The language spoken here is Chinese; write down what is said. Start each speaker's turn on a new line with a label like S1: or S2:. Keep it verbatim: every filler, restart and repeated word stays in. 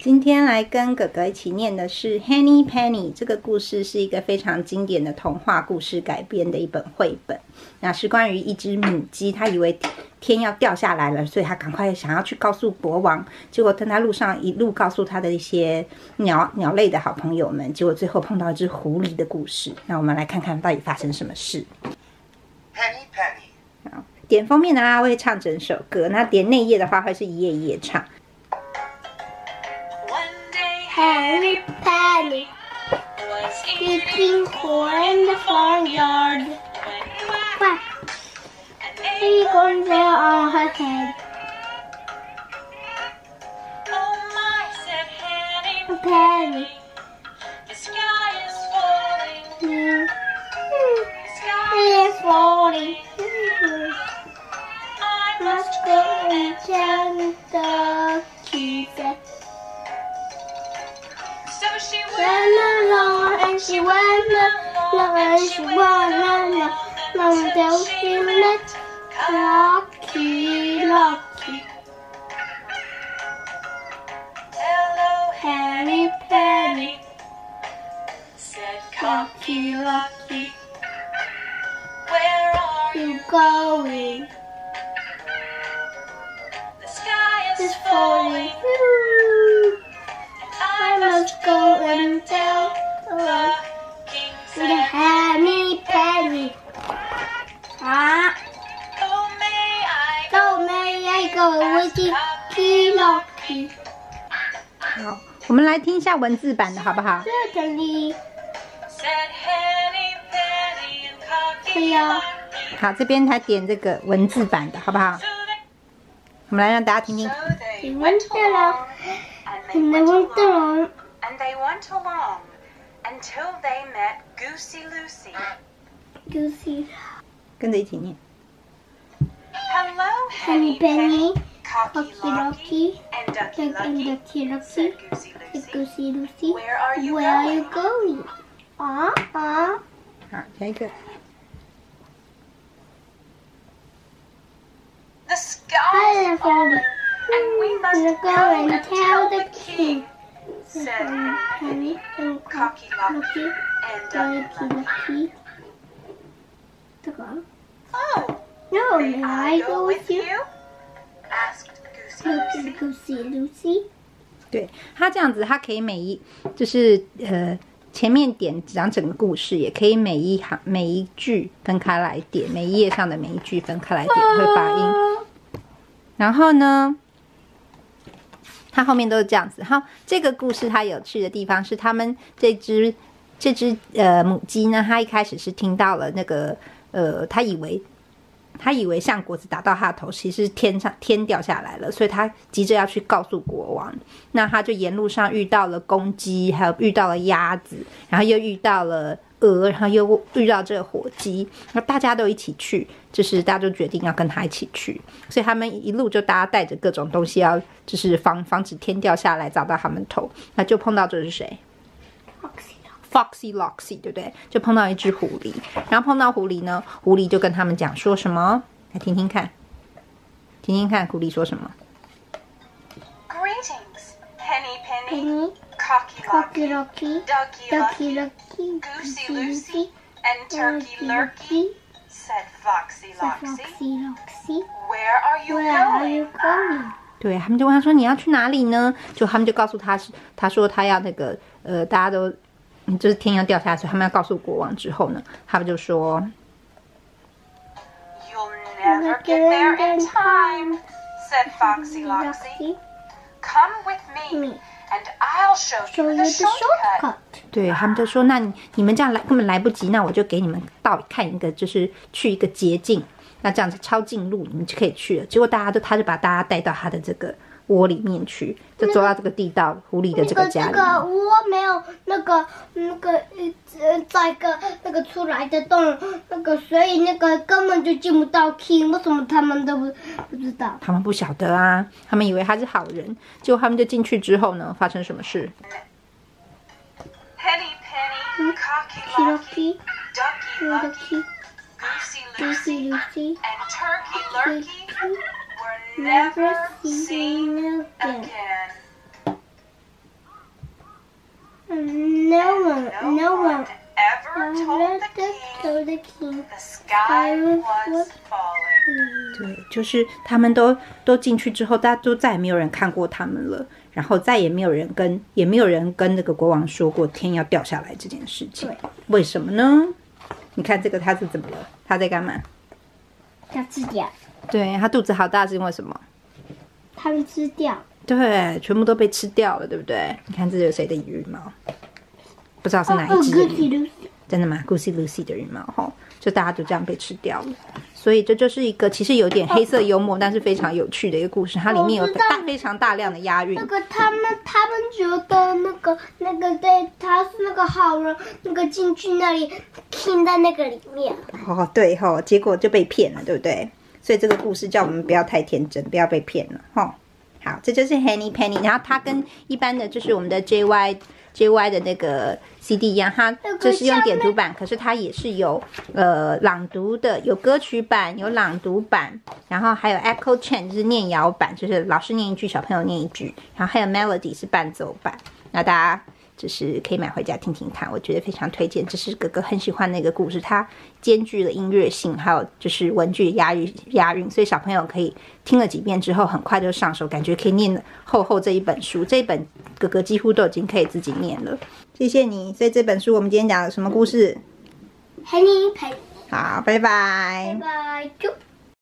S1: 今天来跟哥哥一起念的是 Henny Penny， 这个故事是一个非常经典的童话故事改编的一本绘本。那是关于一只母鸡，它以为天要掉下来了，所以它赶快想要去告诉国王。结果等它路上一路告诉它的一些鸟鸟类的好朋友们，结果最后碰到一只狐狸的故事。那我们来看看到底发生什么事。
S2: Henny Penny。
S1: 好，点封面的话会唱整首歌，那点内页的话会是一页一页唱。
S3: Henny Penny was eating corn in the farmyard. Quack! An acorn fell on her head.
S4: Oh my, said Henny
S3: Penny,
S4: the sky is falling.
S3: mm,
S4: The sky
S3: it is falling.
S4: I
S3: Must
S4: must
S3: go
S4: go
S3: and
S4: and
S3: tell the teacher.
S4: so she
S3: Went
S4: went
S3: along and she went along and she went along until she met Cocky Locky.
S4: Hello,
S3: Henny Penny,
S4: said
S3: Cocky Locky,
S4: where are you?
S3: you going?
S4: The sky is
S3: It's falling.
S4: falling.
S3: Ooh,
S4: I
S3: I must go and tell
S4: the
S3: the
S4: king
S3: the
S4: said,
S3: Henny Penny. Ah,
S4: oh may I
S3: so may I go with the Cocky Locky?
S1: 好，我们来听一下文字版的好不好？
S3: Certainly.
S4: said Henny Penny and Cocky
S3: 可以啊。
S4: Locky.
S1: 好，这边才点这个文字版的好不好？
S4: So they,
S1: 我们来让大家听听。
S4: so they
S3: They
S4: went
S3: went along,
S4: along and they
S3: and they
S4: went
S3: went
S4: along
S3: along.
S4: and they went along until they met Goosey Lucy.
S3: Goosey,
S1: 跟着一起念。
S4: Hello,
S3: Henny
S4: Henny
S3: Penny,
S4: Cocky
S3: Cocky
S4: Locky,
S3: Locky,
S4: and Ducky
S3: Duck and
S4: Lucky,
S3: Ducky Lucky,
S4: said Goosey
S3: said
S4: Lucy.
S3: Goosey Lucy.
S4: Where are you
S3: Where are you
S4: going?
S3: going? Ah, ah.
S1: 好，下一个。
S4: The sky is falling, and we must
S3: go and tell the king,
S4: said
S3: Henny
S4: Henny
S3: Penny and
S4: Cocky
S3: Cocky
S4: Locky,
S3: Locky,
S4: and Ducky
S3: Ducky
S4: Lucky.
S3: Lucky. 这个
S4: Oh,
S3: No,
S4: may
S3: may
S4: I
S3: I
S4: go
S3: go
S4: with
S3: with you?
S4: you? Asked Goosey
S3: Goosey,
S4: Lucy.
S3: Goosey Lucy.
S1: 对，它这样子，它可以每一就是呃前面点讲整个故事，也可以每一行每一句分开来点，每一页上的每一句分开来点会发音。然后呢，它后面都是这样子。好，这个故事它有趣的地方是，他们这只这只呃母鸡呢，它一开始是听到了那个呃，它以为。他以为橡果子打到他的头，其实天上天掉下来了，所以他急着要去告诉国王。那他就沿路上遇到了公鸡，还有遇到了鸭子，然后又遇到了鹅，然后又遇到这个火鸡。那大家都一起去，就是大家都决定要跟他一起去，所以他们一路就大家带着各种东西要，就是防防止天掉下来砸到他们头。那就碰到这是谁？ Foxy Loxy， 对不对？就碰到一只狐狸，然后碰到狐狸呢，狐狸就跟他们讲说什么？来听听看，听听看，狐狸说什么
S4: Greetings, Henny Penny,
S3: Penny,
S4: Cocky
S3: Cocky
S4: Locky,
S3: Locky,
S4: Ducky
S3: Ducky
S4: Lucky,
S3: Lucky,
S4: Goosey
S3: Goosey
S4: Lucy,
S3: Lucy,
S4: and Turkey
S3: Turkey
S4: Lurkey,
S3: Lurkey,
S4: said Foxy
S3: said
S4: Loxy.
S3: Foxy Loxy.
S4: Where are you
S3: Where are you
S4: going?
S3: going?
S1: 对他们就问他说你要去哪里呢？就他们就告诉他是，他说他要那个呃，大家都就是天要掉下来，所以他们要告诉国王之后呢，他们就说
S4: You'll never get there in time, said Foxy Loxy. Come with me,
S3: Me.
S4: and I'll show
S3: Show
S4: you
S3: you
S4: the
S3: the
S4: shortcut.
S3: shortcut.
S1: 对他们就说，那你你们这样来根本来不及，那我就给你们到看一个，就是去一个捷径，那这样子抄近路，你们就可以去了。结果大家都，他就把大家带到他的这个窝里面去，就走到这个地道狐狸的这个家里
S3: 那个这个窝没有那个那个呃在一个那个出来的洞，那个所以那个根本就进不到 king， 为什么他们都不不知道？
S1: 他们不晓得啊，他们以为他是好人，结果他们就进去之后呢，发生什么事？
S4: Henny Penny, Cocky
S3: Lucky,
S4: Locky, Ducky Lucky, Goosey
S3: Goosey
S4: Lucy,
S3: Lucy,
S4: and Turkey Lurkey were
S3: never
S4: never
S3: seen
S4: seen
S3: again.
S4: again.
S3: No one,
S4: No
S3: no
S4: one
S3: one
S4: ever told
S3: ever
S4: the king
S3: told the king
S4: the sky was
S3: was
S4: falling.
S1: 对，就是他们都都进去之后，大家都再也没有人看过他们了，然后再也没有人跟，也没有人跟那个国王说过天要掉下来这件事情。为什么呢？你看这个他是怎么了？他在干嘛？
S3: 要吃掉，
S1: 对，他肚子好大是因为什么？
S3: 他们吃掉。
S1: 对，全部都被吃掉了，对不对？你看这是谁的羽毛？不知道是哪一只的羽毛。真的吗 ？Goosey Lucy 的羽毛吼，就大家就这样被吃掉了。所以这就是一个其实有点黑色幽默，但是非常有趣的一个故事。它里面有大非常大量的押韵。
S3: 那个他们他们觉得那个那个对他是那个好人，那个进去那里听在那个里面。
S1: 哦，对吼、哦，结果就被骗了，对不对？所以这个故事叫我们不要太天真，不要被骗了吼、哦。好，这就是 Henny Penny， 然后它跟一般的就是我们的 J Y J Y 的那个 C D 一样，它这是用点读版，可是它也是有呃朗读的，有歌曲版，有朗读版，然后还有 Echo Chain 就是念谣版，就是老师念一句，小朋友念一句，然后还有 Melody 是伴奏版，那大家就是可以买回家听听看，我觉得非常推荐。这是哥哥很喜欢那个故事，它兼具了音乐性，还有就是文句押韵押韵，所以小朋友可以听了几遍之后，很快就上手，感觉可以念厚厚这一本书。这一本哥哥几乎都已经可以自己念了。谢谢你。所以这本书我们今天讲了什么故事？
S3: Henny Penny，
S1: 好，拜拜。
S3: 拜拜。